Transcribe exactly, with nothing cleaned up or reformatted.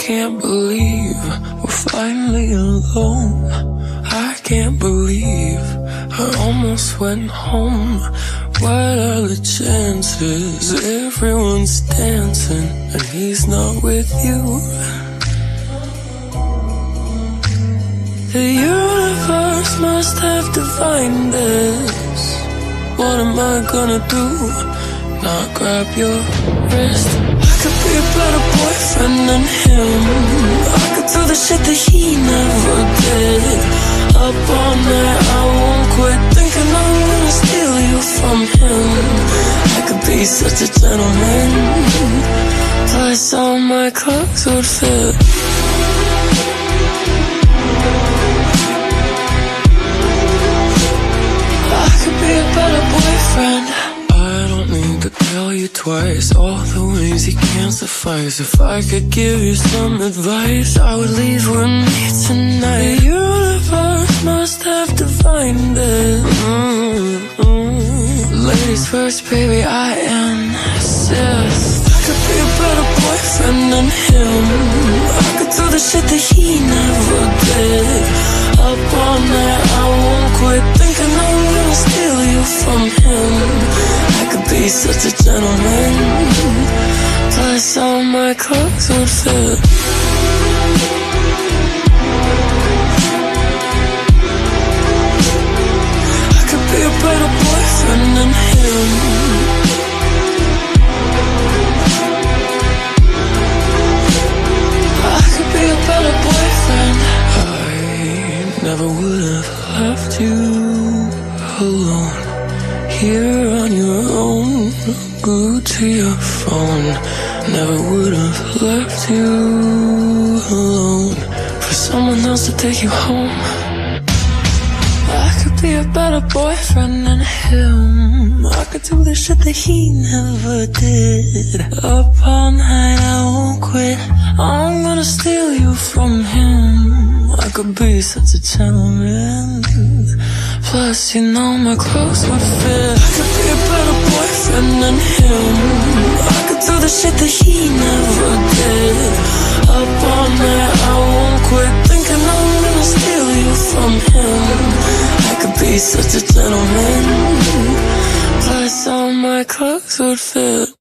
can't believe we're finally alone. I can't believe I almost went home. What are the chances? Everyone's dancing and he's not with you. The universe must have divined this. What am I gonna do? Not grab your wrist? I could be a better boyfriend than him. I could do the shit that he never did. Up all night, I won't quit thinking I'm gonna steal you from him. I could be such a gentleman, plus all my clothes would fit. I could be a better boyfriend. I don't need to tell you twice all the ways you can't suffice. If I could give you some advice, I would leave with me tonight. The universe must have divined it. Mm-hmm. Ladies first, baby, I insist. I could be a better boyfriend than him. I could do the shit that he never did. Up all night, I won't quit thinking I'm gonna steal you from him. I could be such a gentleman, plus all my clothes would fit. I could be a better boyfriend than him. I could be a better boyfriend. I never would have left you alone, here on your own, glued to your phone. Never would have left you alone for someone else to take you home. I could be a better boyfriend than him. I could do the shit that he never did. Up all night, I won't quit. I'm gonna steal you from him. I could be such a gentleman, plus you know my clothes would fit. I could be a better boyfriend than him. I could do the shit that he never did. Up all night, I won't quit thinking I'm gonna steal you from him. I could be such a gentleman, plus all my clothes would fit.